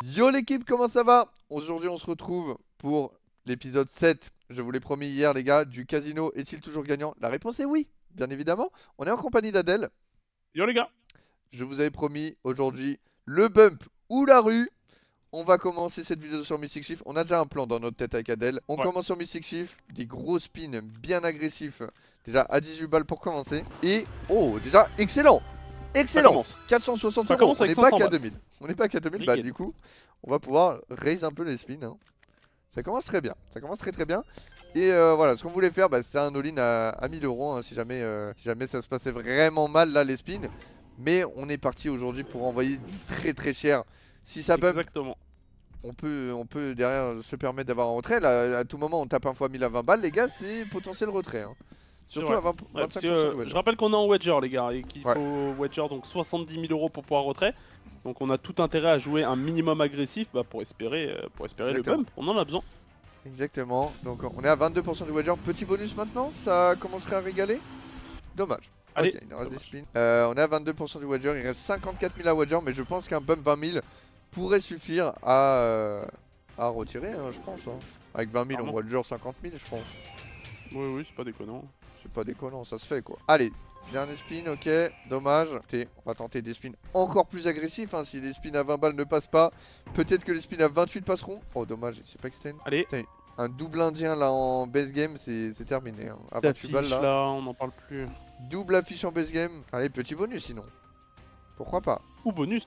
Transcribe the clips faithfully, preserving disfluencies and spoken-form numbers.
Yo l'équipe, comment ça va? Aujourd'hui on se retrouve pour l'épisode sept. Je vous l'ai promis hier les gars, du casino est-il toujours gagnant? La réponse est oui, bien évidemment. On est en compagnie d'Adèle. Yo les gars. Je vous avais promis aujourd'hui le bump ou la rue. On va commencer cette vidéo sur Mystic Shift. On a déjà un plan dans notre tête avec Adèle. On Ouais. commence sur Mystic Shift. Des gros spins bien agressifs. Déjà à dix-huit balles pour commencer. Et oh déjà excellent. Excellent. quatre cent soixante euros. On n'est pas qu'à deux mille. On n'est pas qu'à deux mille. Bah du coup on va pouvoir raise un peu les spins. Hein. Ça commence très bien. Ça commence très très bien. Et euh, voilà, ce qu'on voulait faire, bah, c'est un all-in à, à mille euros. Hein, si, jamais, euh, si jamais ça se passait vraiment mal là les spins. Mais on est parti aujourd'hui pour envoyer du très très cher. Si ça bump, exactement. On peut, on peut derrière se permettre d'avoir un retrait. Là, à tout moment, on tape un fois mille à vingt balles, les gars, c'est potentiel retrait. Hein. Surtout à vingt, vingt-cinq pour cent ouais, de wedger. Je rappelle qu'on est en wedger, les gars, et qu'il ouais. faut wedger donc soixante-dix mille euros pour pouvoir retrait. Donc on a tout intérêt à jouer un minimum agressif bah, pour espérer, pour espérer le bump. On en a besoin. Exactement. Donc on est à vingt-deux pour cent du wedger. Petit bonus maintenant, ça commencerait à régaler. Dommage. Allez, ok, il reste des spins. Euh, on est à vingt-deux pour cent du wedger. Il reste cinquante-quatre mille à wedger, mais je pense qu'un bump vingt mille pourrait suffire à, euh, à retirer, hein, je pense. Hein. Avec vingt mille, on wedger cinquante mille, je pense. Oui, oui, c'est pas déconnant. C'est pas déconnant, ça se fait quoi. Allez, dernier spin, ok, dommage. On va tenter des spins encore plus agressifs. Hein. Si les spins à vingt balles ne passent pas, peut-être que les spins à vingt-huit passeront. Oh, dommage, c'est pas extend. Allez. Putain, un double indien là en base game, c'est terminé. Hein. À vingt-huit balles là. là, on n'en parle plus. Double affiche en base game. Allez, petit bonus sinon. Pourquoi pas? Ou bonus.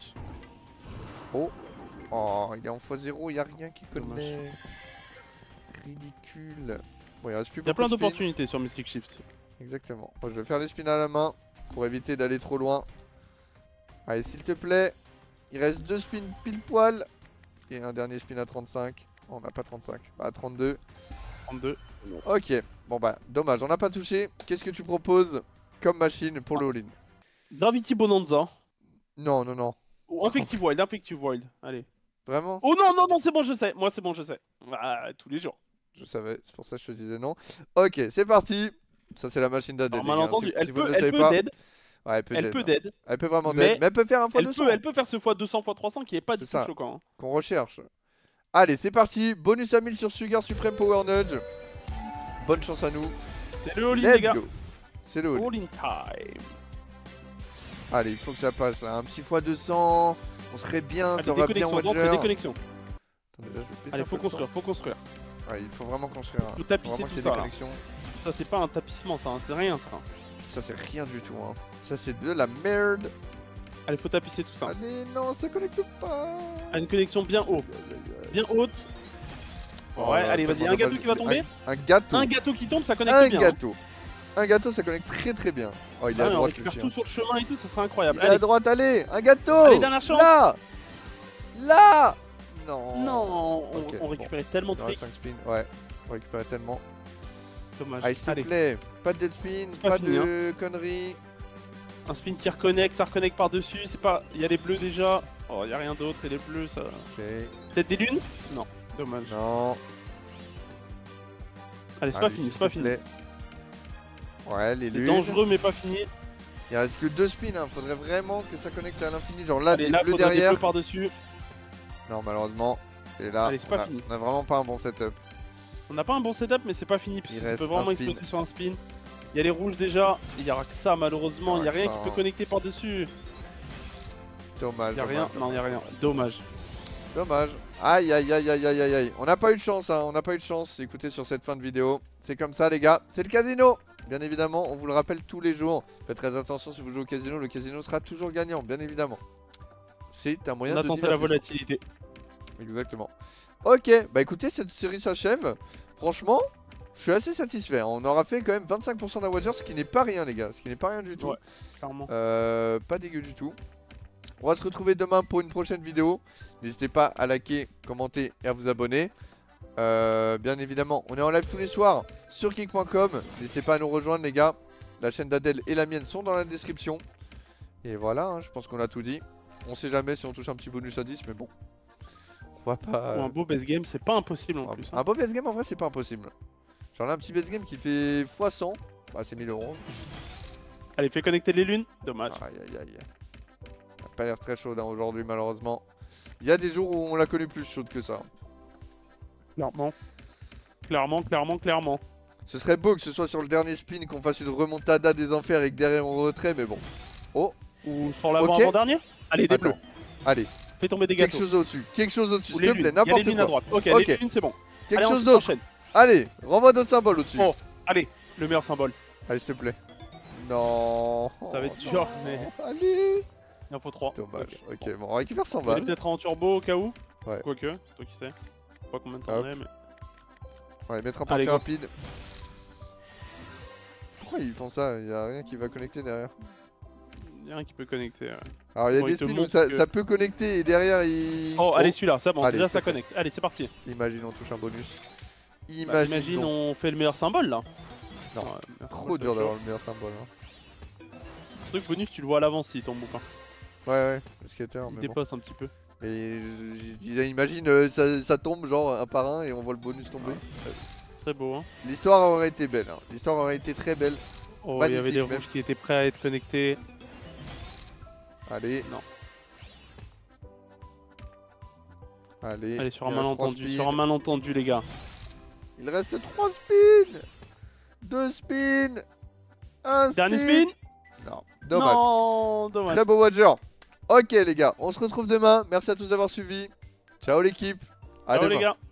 Oh. Oh, il est en fois zéro, il n'y a rien qui connecte. Ridicule. Bon, il reste plus beaucoup. Il y a plein d'opportunités sur Mystic Shift. Exactement. Moi, je vais faire les spins à la main pour éviter d'aller trop loin. Allez, s'il te plaît. Il reste deux spins pile poil. Et un dernier spin à trente-cinq. Oh, on n'a pas trente-cinq. Bah, à trente-deux. trente-deux. Ok. Bon, bah, dommage. On n'a pas touché. Qu'est-ce que tu proposes comme machine pour le all-in? Gravity Bonanza. Non, non, non. Ou Infective Wild. Infective Wild. Allez. Vraiment? Oh non, non, non, c'est bon, je sais. Moi, c'est bon, je sais. Bah, tous les jours. Je savais, c'est pour ça que je te disais non. Ok, c'est parti. Ça, c'est la machine d'Adèle. Malentendu, si, elle si peut, vous ne elle savez peut pas. dead. Ouais, elle peut elle dead. peut hein. dead. Elle peut vraiment mais dead. Mais elle peut faire un fois elle deux cents. Peut, elle peut faire ce fois deux cents fois trois cents qui est pas du tout ça. choquant. Hein. Qu'on recherche. Allez, c'est parti. Bonus à mille sur Sugar Supreme Power Nudge. Bonne chance à nous. C'est le all-in, les gars. C'est le all-in time. Allez, il faut que ça passe là. Un petit fois deux cents. On serait bien. Allez, ça aurait bien wedger. Déconnexion. Attendez, là, je vais Allez, faut construire, faut construire. Ouais, il faut vraiment construire. Faut tapisser tout ça. Ça, c'est pas un tapissement, ça, hein. C'est rien, ça. Ça, c'est rien du tout. Hein. Ça, c'est de la merde. Allez, faut tapisser tout ça. Allez, non, ça connecte pas. À une connexion bien haute. Bien haute. Oh, ouais, allez, vas-y, un gâteau qui va tomber. Un, un gâteau. Un gâteau qui tombe, ça connecte un bien. Un gâteau. Hein. Un gâteau, ça connecte très très bien. Oh, il est ah, à droite. On récupère tout sur le chemin et tout, ça serait incroyable. Il est à droite, allez, un gâteau. Allez, dernière chance. Là. Là. Non. Non, on, okay, on récupérait bon. tellement de fric. cinq spins, ouais. On récupérait tellement. Dommage. Allez, s'il te plaît, pas de dead spin, pas, pas fini, de hein. conneries. Un spin qui reconnecte, ça reconnecte par-dessus, c'est pas... Il y a les bleus déjà. Oh, il y a rien d'autre et les bleus, ça... Ok. Peut-être des lunes? Non, dommage. Non. Allez, c'est pas fini, c'est pas fini. Ouais, les lunes. C'est dangereux, mais pas fini. Il reste que deux spins, hein. Faudrait vraiment que ça connecte à l'infini. Genre là, Allez, des là, bleus derrière. Des bleus par-dessus. Non, malheureusement. Et là, Allez, on, pas a, fini. on a vraiment pas un bon setup. On n'a pas un bon setup, mais c'est pas fini, puisque ça peut vraiment exploser sur un spin. Il y a les rouges déjà, il n'y aura que ça malheureusement, il n'y a rien ça, qui peut connecter par-dessus. Dommage. Il n'y a dommage, rien, dommage. non, il n'y a rien. Dommage. Dommage. Aïe, aïe, aïe, aïe, aïe, aïe. On n'a pas eu de chance, hein. On n'a pas eu de chance. Écoutez, sur cette fin de vidéo. C'est comme ça, les gars. C'est le casino. Bien évidemment, on vous le rappelle tous les jours. Faites très attention si vous jouez au casino. Le casino sera toujours gagnant, bien évidemment. C'est un moyen on a de tenté la volatilité. Exactement. Ok, bah écoutez, cette série s'achève. Franchement, je suis assez satisfait. On aura fait quand même vingt-cinq pour cent d'un wager, ce qui n'est pas rien, les gars. Ce qui n'est pas rien du tout. Ouais, clairement. Euh, pas dégueu du tout. On va se retrouver demain pour une prochaine vidéo. N'hésitez pas à liker, commenter et à vous abonner. Euh, bien évidemment, on est en live tous les soirs sur kick point com. N'hésitez pas à nous rejoindre, les gars. La chaîne d'Adèle et la mienne sont dans la description. Et voilà, hein, je pense qu'on a tout dit. On sait jamais si on touche un petit bonus à dix, mais bon. On va pas... Pour un beau base game, c'est pas impossible en un, plus. Hein. Un beau base game, en vrai, c'est pas impossible. Genre là, un petit base game qui fait fois cent. Bah, c'est mille euros. Allez, fais connecter les lunes. Dommage. Aïe, aïe, aïe. Ça n'a pas l'air très chaud hein, aujourd'hui, malheureusement. Il y a des jours où on l'a connu plus chaude que ça. Clairement. Clairement, clairement, clairement. Ce serait beau que ce soit sur le dernier spin qu'on fasse une remontada des enfers et que derrière on retrait, mais bon. Oh. Ou sur l'avant-avant-dernier. Allez, des bleus. Allez. Fais tomber des gâteaux. Quelque chose au-dessus. Quelque chose au-dessus, s'il te plaît, Il y a n'importe les quoi. à droite. Ok, Ok. les lunes, c'est bon. Quelque Allez, chose d'autre. Allez, renvoie d'autres symboles au-dessus. Oh, allez, le meilleur symbole. Allez, s'il te plaît. Non. Ça va être oh, dur, non. mais. Allez. Il en faut trois. Dommage. Ok, okay. bon, on récupère cent On balles. peut-être en turbo au cas où. Ouais. Quoique, toi qui sais. Je sais pas combien de temps on est, mais. On va les mettre en partie rapide. Pourquoi ils font ça? Il y a rien qui va connecter derrière. Il y a rien qui peut connecter. Ouais. Alors il y a bon, des spins où ça, que... ça peut connecter et derrière il... Oh, oh. allez celui-là, ça bon, allez, déjà ça connecte. Allez, c'est parti. Imagine on touche un bonus. Imagine, bah, imagine on fait le meilleur symbole là. Non, ouais, trop dur d'avoir le meilleur symbole. Hein. Le truc bonus tu le vois à l'avance si tombe ou pas. Ouais ouais, le skater il mais dépasse bon. un petit peu. Et je disais imagine euh, ça, ça tombe genre un par un et on voit le bonus tomber. Ah, c'est très beau hein. L'histoire aurait été belle, hein. L'histoire aurait été très belle. Oh, il y avait des rouges qui étaient prêts à être connectés. Allez. Non. Allez. Allez, sur un malentendu, sur un malentendu, les gars. Il reste trois spins. deux spins. un spin. Dernier spin. Non, dommage. Non, dommage. Très beau Watcher. Ok, les gars, on se retrouve demain. Merci à tous d'avoir suivi. Ciao, l'équipe. À Ciao, demain. les gars.